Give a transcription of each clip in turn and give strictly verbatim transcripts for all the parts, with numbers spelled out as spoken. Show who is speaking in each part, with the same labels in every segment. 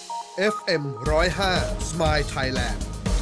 Speaker 1: เอฟ เอ็ม หนึ่งศูนย์ห้า Smile Thailand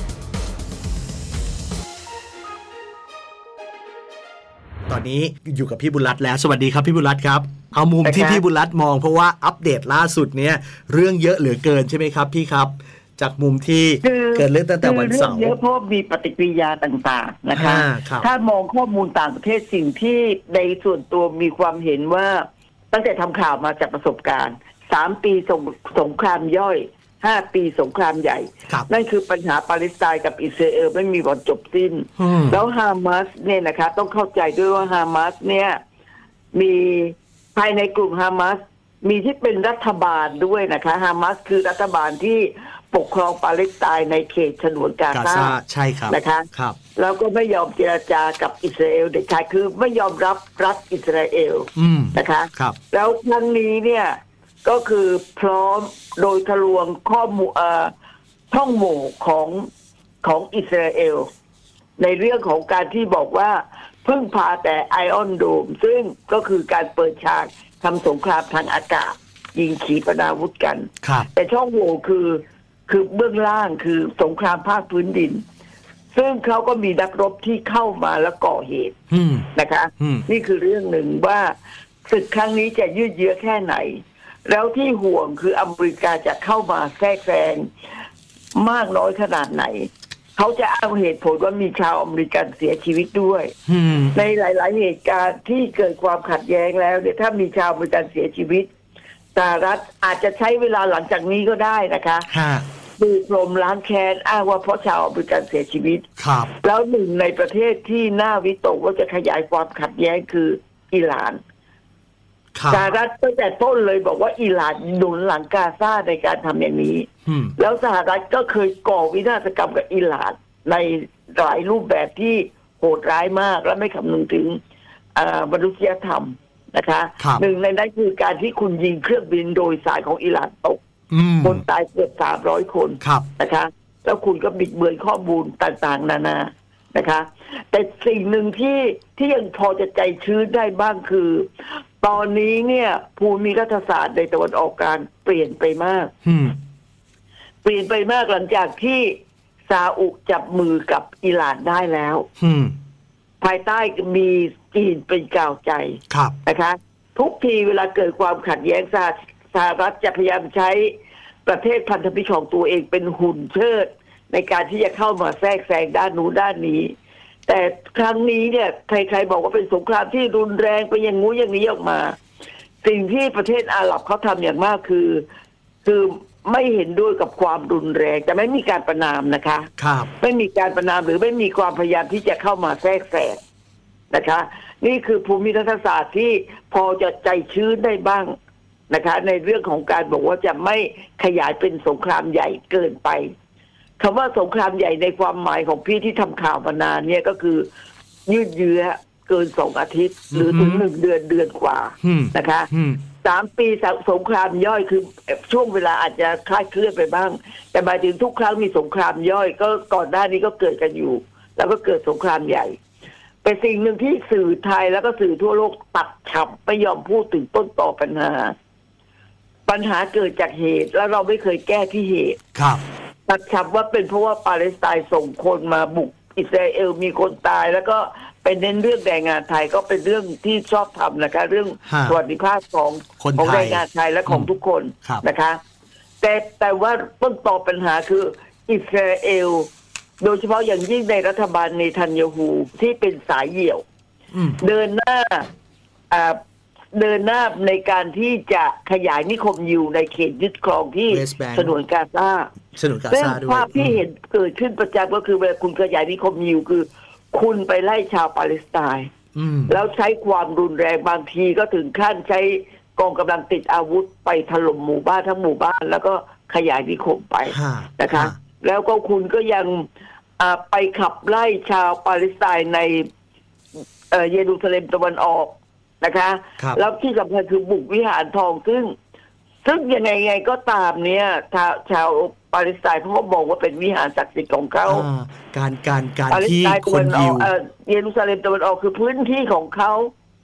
Speaker 2: ตอนนี้อยู่กับพี่บุญรัตน์แล้วสวัสดีครับพี่บุญรัตน์ครับเอามุมที่พี่บุญรัตน์มองเพราะว่าอัปเดตล่าสุดเนี่ยเรื่องเยอะเหลือเกินใช่ไหมครับพี่ครับจากมุมที่เกิดเรื่องตั้งแต่วันเสาร์
Speaker 3: เยอะเพราะมีปฏิกิริยาต่างๆนะคะถ้ามองข้อมูลต่างประเทศสิ่งที่ในส่วนตัวมีความเห็นว่าตั้งแต่ทำข่าวมาจากประสบการณ์สามปีสงสงครามย่อยห้าปีสงครามใหญ่นั่นคือปัญหาปาเลสไตน์กับอิสราเอลไม่มีวันจบสิ้นแล้วฮามาสเนี่ยนะคะต้องเข้าใจด้วยว่าฮามาสเนี่ยมีภายในกลุ่มฮามาสมีที่เป็นรัฐบาลด้วยนะคะฮามาสคือรัฐบาลที่ปกครองปาเลสไตน์ในเขตฉนวนกาซา
Speaker 2: ใช่ครับ
Speaker 3: นะคะแล้วก็ไม่ยอมเจรจากับอิสราเอลเด็ดขาดคือไม่ยอมรับรัฐอิสราเอลนะคะแล้วครั้งนี้เนี่ยก็คือพร้อมโดยทะลวงข้อมูลช่องโหว่ของของอิสราเอลในเรื่องของการที่บอกว่าพึ่งพาแต่ไอออนโดมซึ่งก็คือการเปิดฉากทำสงครามทางอากาศยิงขีปนาวุธกันแต่ช่องโหว่คือคือเบื้องล่างคือสงครามภาคพื้นดินซึ่งเขาก็มีนักรบที่เข้ามาแล้วก่อเหตุนะคะนี่คือเรื่องหนึ่งว่าศึกครั้งนี้จะยืดเยื้อแค่ไหนแล้วที่ห่วงคืออเมริกาจะเข้ามาแทรกแซงมากน้อยขนาดไหนเขาจะอ้างเหตุผลว่ามีชาวอเมริกันเสียชีวิตด้วยในหลายๆเหตุการณ์ที่เกิดความขัดแย้งแล้วเนี่ยถ้ามีชาวอเมริกันเสียชีวิตสหรัฐอาจจะใช้เวลาหลังจากนี้ก็ได้นะคะปูพรมล้างแค้นอ้างว่าเพราะชาวอเมริกันเสียชีวิตแล้วหนึ่งในประเทศที่น่าวิตกว่าจะขยายความขัดแย้งคืออิหร่านสหรัฐตั้งแต่ต้นเลยบอกว่าอิหร่านหนุนหลังกาซาในการทำอย่างนี้แล้วสหรัฐก็เคยก่อวินาศกรรมกับอิหร่านในหลายรูปแบบที่โหดร้ายมากและไม่คำนึงถึงมนุษยธรรมนะคะหนึ่งในนั้นคือการที่คุณยิงเครื่องบินโดยสารของอิหร่านตกคนตายเกือบสามร้อยคนนะคะแล้วคุณก็บิดเบือนข้อมูลต่างๆนานานะคะแต่สิ่งหนึ่งที่ที่ยังพอจะใจชื้นได้บ้างคือตอนนี้เนี่ยภูมิรัฐศาสตร์ในตะวันออกกลางเปลี่ยนไปมากเปลี่ยนไปมากหลังจากที่ซาอุจับมือกับอิหร่านได้แล้วภายใต้มีจีนเป็นกาวใจนะคะทุกทีเวลาเกิดความขัดแย้งสหรัฐจะพยายามใช้ประเทศพันธมิตรของตัวเองเป็นหุ่นเชิดในการที่จะเข้ามาแทรกแซงด้านนู้นด้านนี้แต่ครั้งนี้เนี่ยใครๆบอกว่าเป็นสงครามที่รุนแรงไปอย่างงู้อย่างนี้ออกมาสิ่งที่ประเทศอาหรับเขาทำอย่างมากคือคือไม่เห็นด้วยกับความรุนแรงแต่ไม่มีการประณามนะคะครับไม่มีการประณามหรือไม่มีความพยายามที่จะเข้ามาแทรกแซงนะคะนี่คือภูมิรัฐศาสตร์ที่พอจะใจชื้นได้บ้างนะคะในเรื่องของการบอกว่าจะไม่ขยายเป็นสงครามใหญ่เกินไปคำว่าสงครามใหญ่ในความหมายของพี่ที่ทำข่าวมานานเนี่ยก็คือยืดเยื้อเกินสองอาทิตย์หรือถึงหนึ่งเดือนเดือนกว่านะคะสามปีสงครามย่อยคือช่วงเวลาอาจจะคลาดเคลื่อนไปบ้างแต่หมายถึงทุกครั้งมีสงครามย่อยก็ก่อนหน้านี้ก็เกิดกันอยู่แล้วก็เกิดสงครามใหญ่เป็นสิ่งหนึ่งที่สื่อไทยแล้วก็สื่อทั่วโลกตัดฉับไม่ยอมพูดถึงต้นต่อปัญหาปัญหาเกิดจากเหตุแล้วเราไม่เคยแก้ที่เหตุครับตัดฉับว่าเป็นเพราะว่าปาเลสไตน์ส่งคนมาบุกอิสราเอลมีคนตายแล้วก็เป็นเน้นเรื่องแรงงานไทยก็เป็นเรื่องที่ชอบทำนะคะเรื่องสวัสดิภาพของของแรงงานไทยและของทุกคนนะคะแต่แต่ว่าต้นต่อปัญหาคืออิสราเอลโดยเฉพาะอย่างยิ่งในรัฐบาลเนทันยาฮูที่เป็นสายเหี่ยวเดินหน้าเดินหน้าในการที่จะขยายนิคมอยู่ในเขตยึดครองที่ฉนวนกาซาซึ่งภาพที่เห็นเกิดขึ้นประจำก็คือเวลาคุณขยายนิคมอยู่คือคุณไปไล่ชาวปาเลสไตน์แล้วใช้ความรุนแรงบางทีก็ถึงขั้นใช้กองกำลังติดอาวุธไปถล่มหมู่บ้านทั้งหมู่บ้านแล้วก็ขยายนิคมไปนะคะแล้วก็คุณก็ยังไปขับไล่ชาวปาเลสไตน์ในเยรูซาเล็มตะวันออกนะคะแล้วที่สำคัญคือบุกวิหารทองซึ่งซึ่งยังไงไงก็ตามเนี่ยชาวปาเลสไตน์เขาก็บอกว่าเป็นวิหารศักดิ์สิทธิ์ของเขาการการการที่คนยิวเยรูซาเล็มตะวันออกคือพื้นที่ของเขา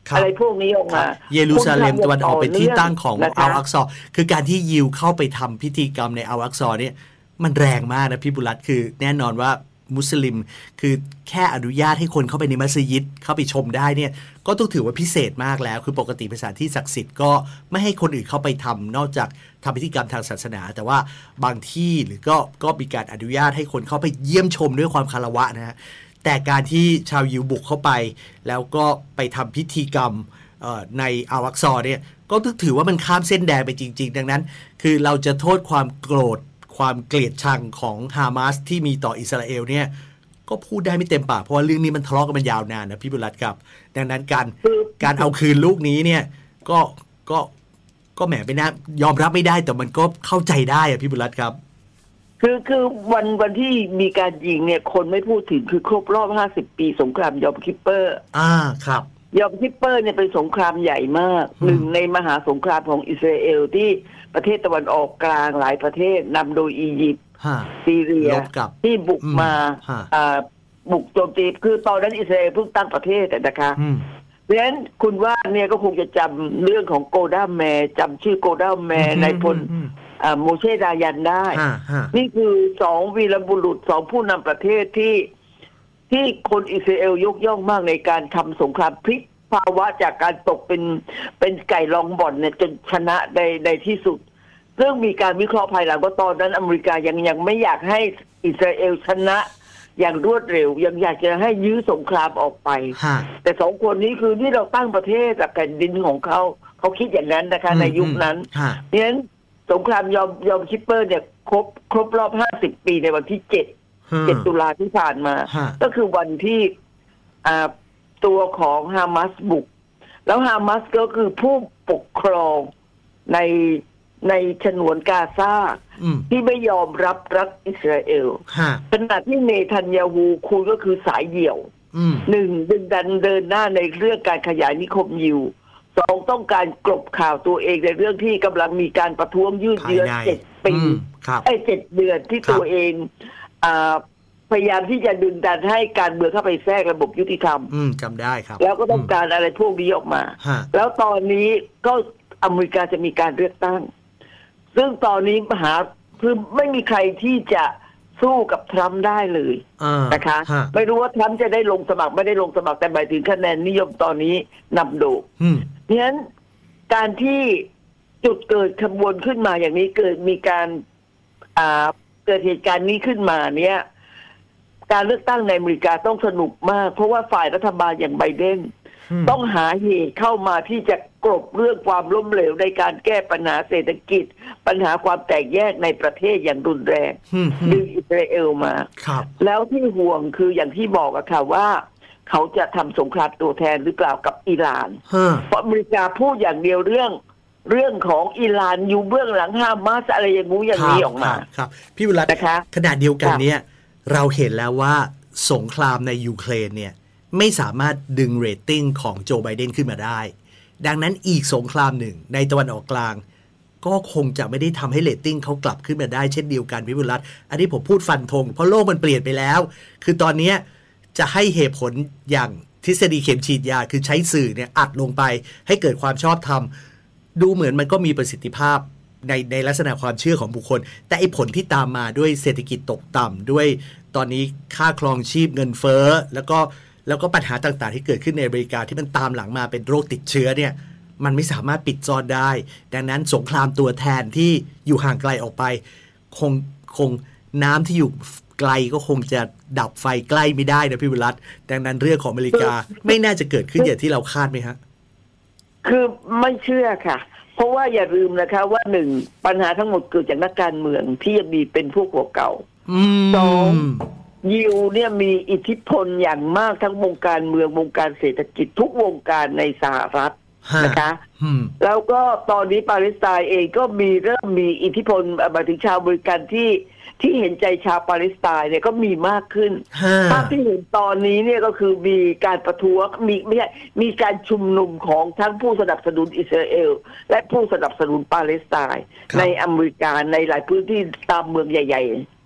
Speaker 3: อะไรพวกนี้ออกมา
Speaker 2: เยรูซาเล็มตะวันออกเป็นที่ตั้งของอัลอักซอคือการที่ยิวเข้าไปทำพิธีกรรมในอัลอักซอเนี่ยมันแรงมากนะพี่บุรัตคือแน่นอนว่ามุสลิมคือแค่อนุญาตให้คนเข้าไปในมัสยิดเข้าไปชมได้เนี่ยก็ต้องถือว่าพิเศษมากแล้วคือปกติเป็นสถานที่ศักดิ์สิทธิ์ก็ไม่ให้คนอื่นเข้าไปทำนอกจากทำพิธีกรรมทางศาสนาแต่ว่าบางที่หรือก็ก็มีการอนุญาตให้คนเข้าไปเยี่ยมชมด้วยความคารวะนะฮะแต่การที่ชาวยิวบุกเข้าไปแล้วก็ไปทำพิธีกรรมในอัลอักซอเนี่ยก็ถือว่ามันข้ามเส้นแดนไปจริงๆดังนั้นคือเราจะโทษความโกรธความเกลียดชังของฮามาสที่มีต่ออิสราเอลเนี่ยก็พูดได้ไม่เต็มปากเพราะว่าเรื่องนี้มันทะเลาะกันมันยาวนานนะพี่บุรัตครับดังนั้นการการเอาคืนลูกนี้เนี่ยก็ก็ก็แหมไม่น่ายอมรับไม่ได้แต่มันก็เข้าใจได้อะพี่บุรัตครับ
Speaker 3: คือคือวันวันที่มีการยิงเนี่ยคนไม่พูดถึงคือครบรอบห้าสิบปีสงครามยอมคิปเปอร์
Speaker 2: อ่าครับ
Speaker 3: ยอมคิปเปอร์เนี่ยเป็นสงครามใหญ่มากหนึ่งในมหาสงครามของอิสราเอลที่ประเทศตะวันออกกลางหลายประเทศนำโดยอียิปต์ซีเรียที่บุกมาบุกโจมตีคือตอนนั้นอิสราเอลเพิ่งตั้งประเทศนะคะเพราะฉะนั้นคุณว่าเนี่ยก็คงจะจำเรื่องของโกด้าแมร์จำชื่อโกด้าแมร์ในพลโมเชดายันได้นี่คือสองวีรบุรุษสองผู้นำประเทศที่ที่คนอิสราเอลยกย่องมากในการทำสงครามพลิกภาวะจากการตกเป็นเป็นไก่ลองบ่อนเนี่ยจนชนะในในที่สุดเรื่องมีการวิเคราะห์ภายหลังว่าตอนนั้นอเมริกายังยังไม่อยากให้อิสราเอลชนะอย่างรวดเร็วยังอยากจะให้ยื้อสงครามออกไปแต่สองคนนี้คือที่เราตั้งประเทศจากแผ่นดินของเขาเขาคิดอย่างนั้นนะคะในยุคนั้นเพราะฉะนั้นสงครามยอมยอมคิปเปอร์เนี่ยครบครบรอบห้าสิบปีในวันที่เจ็ดเจ็ดตุลาที่ผ่านมาก็คือวันที่ตัวของฮามาสบุกแล้วฮามาสก็คือผู้ปกครองในในฉนวนกาซาที่ไม่ยอมรับรัฐอิสราเอลขณะที่เนทันยาฮูคุณก็คือสายเดี่ยวหนึ่งดึงดันเดินหน้าในเรื่องการขยายนิคมยิวสองต้องการกลบข่าวตัวเองในเรื่องที่กำลังมีการประท้วงยืดเยื้อเจ็ดปีไอ้เจ็ดเดือนที่ตัวเองพยายามที่จะดึงดันให้การเมืองเข้าไปแทรกระบบยุติธรรม
Speaker 2: จำได้ครับ
Speaker 3: แล้วก็ต้องการอะไรพวกนี้ออกมาแล้วตอนนี้ก็อเมริกาจะมีการเลือกตั้งซึ่งตอนนี้มหาคือไม่มีใครที่จะสู้กับทรัมป์ได้เลยนะคะไม่รู้ว่าทรัมป์จะได้ลงสมัครไม่ได้ลงสมัครแต่หมายถึงคะแนนนิยมตอนนี้นำโด่งเพราะฉะนั้นการที่จุดเกิดขบวนขึ้นมาอย่างนี้เกิดมีการเกิดเหตุการณ์นี้ขึ้นมาเนี่ยการเลือกตั้งในอเมริกาต้องสนุกมากเพราะว่าฝ่ายรัฐบาลอย่างไบเดนต้องหาเหตุเข้ามาที่จะกลบเรื่องความล้มเหลวในการแก้ปัญหาเศรษฐกิจปัญหาความแตกแยกในประเทศอย่างรุนแรงดึงอิสราเอลมาแล้วที่ห่วงคืออย่างที่บอกอะค่ะว่าเขาจะทำสงครามตัวแทนหรือเปล่ากับอิหร่านเพราะอเมริกาพูดอย่างเดียวเรื่องเรื่องของอิหร่านอยู่เบื้องหลังฮามาสอะไรอย่างงู้อย่างนี้ออกมา
Speaker 2: ครับพี่วิรัตนะคะขณะเดียวกันเนี่ยเราเห็นแล้วว่าสงครามในยูเครนเนี่ยไม่สามารถดึงเรตติ้งของโจไบเดนขึ้นมาได้ดังนั้นอีกสงครามหนึ่งในตะวันออกกลางก็คงจะไม่ได้ทำให้เรตติ้งเขากลับขึ้นมาได้เช่นเดียวกันพี่บุรัตอันนี้ผมพูดฟันธงเพราะโลกมันเปลี่ยนไปแล้วคือตอนนี้จะให้เหตุผลอย่างทฤษฎีเข็มฉีดยาคือใช้สื่อเนี่ยอัดลงไปให้เกิดความชอบธรรมดูเหมือนมันก็มีประสิทธิภาพในในลักษณะความเชื่อของบุคคลแต่ไอ้ผลที่ตามมาด้วยเศรษฐกิจตกต่ำด้วยตอนนี้ค่าครองชีพเงินเฟ้อแล้วก็แล้วก็ปัญหาต่างๆที่เกิดขึ้นในอเมริกาที่มันตามหลังมาเป็นโรคติดเชื้อเนี่ยมันไม่สามารถปิดซ่อนได้ดังนั้นสงครามตัวแทนที่อยู่ห่างไกลออกไปคงคงน้ำที่อยู่ไกลก็คงจะดับไฟใกล้ไม่ได้นะพี่วิรัตดังนั้นเรื่องของอเมริกาไม่น่าจะเกิดขึ้นอย่างที่เราคาดไหมฮะ
Speaker 3: คือไม่เชื่อค่ะเพราะว่าอย่าลืมนะคะว่าหนึ่งปัญหาทั้งหมดเกิดจากนักการเมืองที่ยังมีเป็นพวกหัวเก่าสองยิวเนี่ยมีอิทธิพลอย่างมากทั้งวงการเมืองวงการเศรษฐกิจทุกวงการในสหรัฐนะคะแล้วก็ตอนนี้ปาเลสไตน์เองก็มีเริ่มมีอิทธิพลมาถึงชาวอเมริกันที่ที่เห็นใจชาวปาเลสไตน์เนี่ยก็มีมากขึ้นภาพที่เห็นตอนนี้เนี่ยก็คือมีการประท้วงมีไม่ใช่มีการชุมนุมของทั้งผู้สนับสนุนอิสราเอลและผู้สนับสนุนปาเลสไตน์ในอเมริกาในหลายพื้นที่ตามเมืองใหญ่ๆ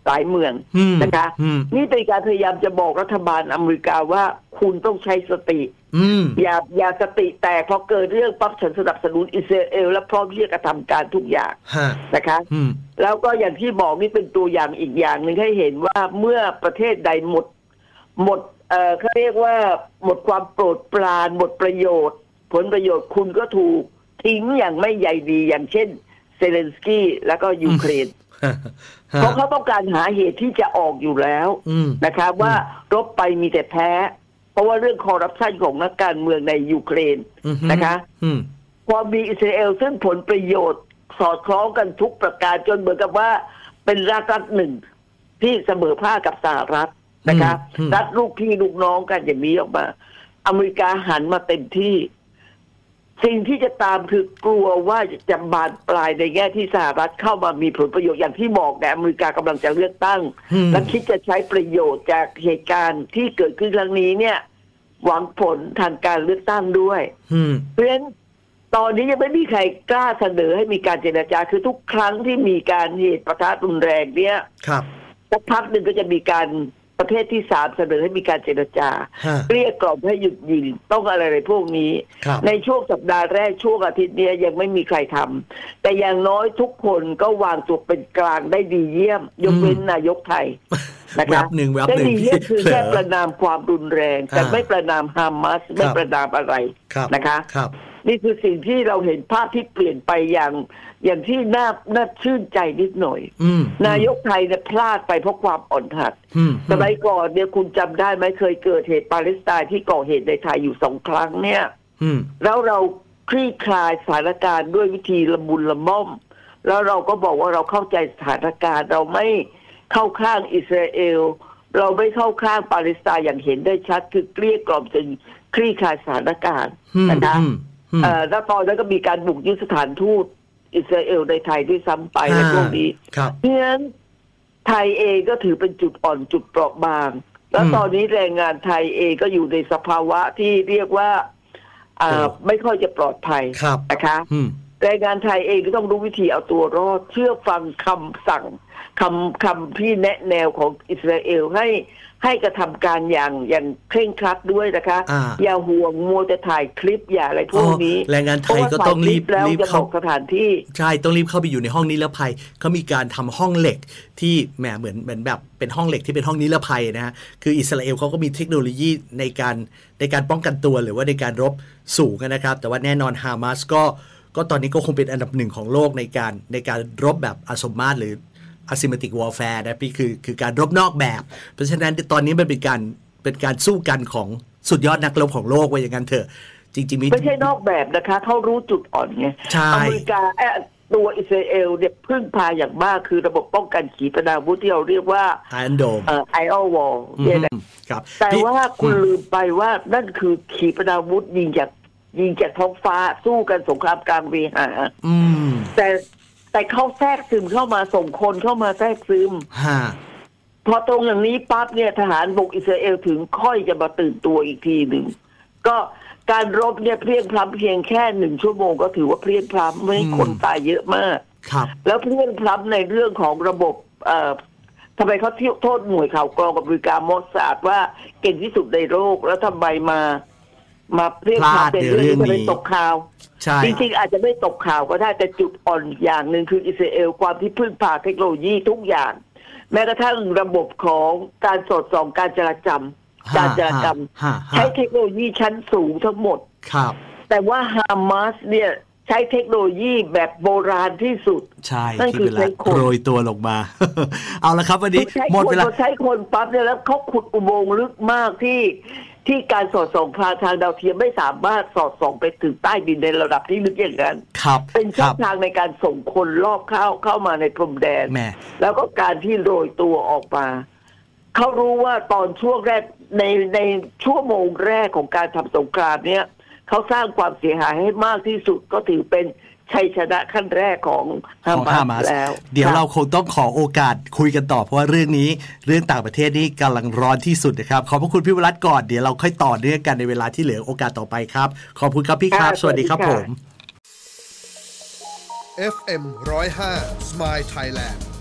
Speaker 3: หลายเมืองนะคะนี่เป็นการพยายามจะบอกรัฐบาลอเมริกาว่าคุณต้องใช้สติอย่าอย่าสติแตกพอเกิดเรื่องปั๊บฉันสนับสนุนอิสราเอลและพร้อมที่จะกระทำการทุกอย่างนะคะแล้วก็อย่างที่บอกนี่เป็นตัวอย่างอีกอย่างหนึ่งให้เห็นว่าเมื่อประเทศใดหมดหมดเอ่อเขาเรียกว่าหมดความโปรดปรานหมดประโยชน์ผลประโยชน์คุณก็ถูกทิ้งอย่างไม่ใยดีอย่างเช่นเซเลนสกี้แล้วก็ยูเครนเพราะเขาต้องการหาเหตุที่จะออกอยู่แล้วนะคะว่ารบไปมีแต่แพ้เพราะว่าเรื่องคอร์รัปชันของนักการเมืองในยูเครนนะคะพอมีอิสราเอลซึ่งผลประโยชน์สอดคล้องกันทุกประการจนเหมือนกับว่าเป็นรัฐรัฐหนึ่งที่เสมอภาคกับสหรัฐนะคะรัฐลูกพี่ลูกน้องกันอย่างนี้ออกมาอเมริกาหันมาเต็มที่สิ่งที่จะตามคือกลัวว่าจะบานปลายในแง่ที่สหรัฐเข้ามามีผลประโยชน์อย่างที่บอกแต่อเมริกากำลังจะเลือกตั้งและคิดจะใช้ประโยชน์จากเหตุการณ์ที่เกิดขึ้นครั้งนี้เนี่ยหวังผลทางการเลือกตั้งด้วยเพราะฉะนั้นตอนนี้ยังไม่มีใครกล้าเสนอให้มีการเจรจาคือทุกครั้งที่มีการเหตุปะทะรุนแรงเนี่ยสักพักหนึ่งก็จะมีการประเทศที่สามเสนอให้มีการเจรจาเรียกกล่อมให้หยุดยิงต้องอะไรอะไรพวกนี้ในช่วงสัปดาห์แรกช่วงอาทิตย์นี้ยังไม่มีใครทำแต่อย่างน้อยทุกคนก็วางตัวเป็นกลางได้ดีเยี่ยมยกเว้นนายกไทยนะครับได้ดีเยี่ยมคือแค่ประนามความรุนแรงแต่ไม่ประนามฮามาสไม่ประนามอะไรนะคะนี่คือสิ่งที่เราเห็นภาพที่เปลี่ยนไปอย่างอย่างที่น่าน่าชื่นใจนิดหน่อยนายกไทยเนี่ยพลาดไปเพราะความอ่อนหัดสมัยก่อนเนี่ยคุณจำได้ไหมเคยเกิดเหตุปาเลสไตน์ที่ก่อเหตุในไทยอยู่สองครั้งเนี่ยแล้วเราคลี่คลายสถานการณ์ด้วยวิธีละมุนละม่อมแล้วเราก็บอกว่าเราเข้าใจสถานการณ์เราไม่เข้าข้างอิสราเอลเราไม่เข้าข้างปาเลสไตน์อย่างเห็นได้ชัดคือเกลี้ยกล่อมจนคลี่คลายสถานการณ์นะคะแล้วตอนนั้นก็มีการบุกยึดสถานทูตอิสราเอลในไทยด้วยซ้ำไปในพวกนี้เพราะฉะนั้นไทยเองก็ถือเป็นจุดอ่อนจุดเปราะบางแล้วตอนนี้แรงงานไทยเองก็อยู่ในสภาวะที่เรียกว่าไม่ค่อยจะปลอดภัยนะคะแรงงานไทยเองก็ต้องรู้วิธีเอาตัวรอดเชื่อฟังคำสั่งคำคำพี่แนะแนวของอิสราเอลให้ให้กระทำการอย่างอย่างเคร่งครัดด้วยนะคะอย่าห่วงมัวจะถ่ายคลิปอย่าอะไรพวกนี้
Speaker 2: แรงงานไทยก็ต้องรีบ
Speaker 3: รีบเข้าสถานที่
Speaker 2: ใช่ต้องรีบเข้าไปอยู่ในห้องนิรภัยเขามีการทำห้องเหล็กที่แหมเหมือนเหมือนแบบเป็นห้องเหล็กที่เป็นห้องนิรภัยนะฮะคืออิสราเอลเขาก็มีเทคโนโลยีในการในการป้องกันตัวหรือว่าในการรบสูงนะครับแต่ว่าแน่นอนฮามาสก็ก็ตอนนี้ก็คงเป็นอันดับหนึ่งของโลกในการในการรบแบบอาสมมาตรหรือ asymmetric warfare นะพี่คือคือการรบนอกแบบเพราะฉะนั้นตอนนี้มันเป็นการเป็นการสู้กันของสุดยอดนักรบของโลกว่าอย่างนั้นเถอะจริงๆ
Speaker 3: ไม่ใช่นอกแบบนะคะเขารู้จุดอ่อนไงอเมริกาตัวอิสราเอลเนี่ยพึ่งพาอย่างมากคือระบบป้องกันขีปนาวุธที่เราเรียกว่า
Speaker 2: ไอออนโดม
Speaker 3: เอ่อไอออนวอลเนี่ยนะครับแต่ว่าคุณลืมไปว่านั่นคือขีปนาวุธยิงจากยิงจากท้องฟ้าสู้กันสงครามกลางเวหาแต่แต่เขาแทรกซึมเข้ามาส่งคนเข้ามาแทรกซึมพอตรงอย่างนี้ปั๊บเนี่ยทหารบกอิสราเอลถึงค่อยจะมาตื่นตัวอีกทีหนึ่งก็การรบเนี่ยเพลียงพล้ำเพียงแค่หนึ่งชั่วโมงก็ถือว่าเพลียงพล้ำไม่คนตายเยอะมากแล้วเพลียงพล้ำในเรื่องของระบบเอ่อทำไมเขาโทษหน่วยข่าวกรองกับบริการมอสซาดว่าเก่งที่สุดในโลกแล้วทำไมมามาเรียกข่าวเป็นเรื่องที่ไม่ตกข่าวจริงๆอาจจะไม่ตกข่าวก็ได้แต่จุดอ่อนอย่างหนึ่งคืออิสราเอลความที่พึ่งพาเทคโนโลยีทุกอย่างแม้กระทั่งระบบของการสอดส่องการจราจรการจราจรใช้เทคโนโลยีชั้นสูงทั้งหมดแต่ว่าฮามาสเนี่ยใช้เทคโนโลยีแบบโบราณที่สุด
Speaker 2: ใช่นั่นคือใช้คนโรยตัวลงมา เอาละครับวันนี้หมดเวลา
Speaker 3: ใช้คนปั๊บเนี่ยแล้วเขาขุดอุโมงค์ลึกมากที่ที่การสอดส่องทางทางดาวเทียมไม่สามารถสอดส่องไปถึงใต้ดินในระดับที่ลึกอย่างนั้นเป็นช่องทางในการส่งคนรอบเข้าเข้ามาในพรมแดนแล้วก็การที่โรยตัวออกมาเขารู้ว่าตอนช่วงแรกในในชั่วโมงแรกของการทำสงครามเนี้ยเขาสร้างความเสียหายให้มากที่สุดก็ถือเป็นชัยชนะขั้นแรกของฮามาสแล้ว
Speaker 2: เดี๋ยวเราคงต้องขอโอกาสคุยกันต่อเพราะว่าเรื่องนี้เรื่องต่างประเทศนี่กำลังร้อนที่สุดนะครับขอบพระคุณพี่วรัตน์ก่อนเดี๋ยวเราค่อยต่อเนื่องกันในเวลาที่เหลือโอกาสต่อไปครับขอบคุณครับพี่ครับสวัสดีครับผม
Speaker 1: เอฟ เอ็ม หนึ่งศูนย์ห้า Smile Thailand